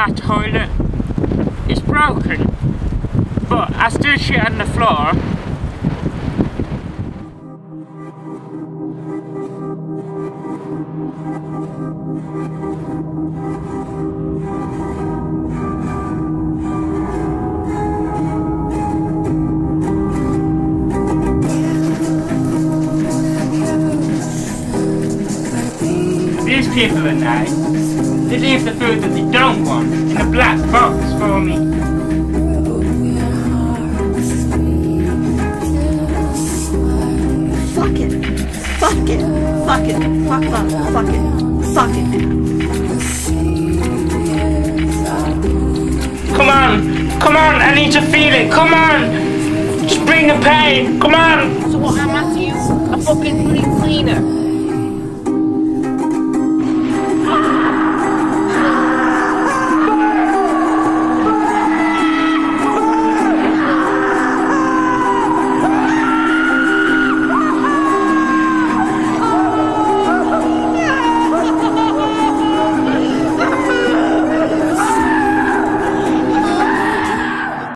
that toilet is broken, but I still shit on the floor. These people are nice. They leave the food that they don't want in a black box for me. Fuck it. Fuck it. Fuck it. Fuck it. Fuck it. Fuck it. Come on! Come on! I need to feel it! Come on! Just bring the pain! Come on! So what am I to you? A fucking cleaner?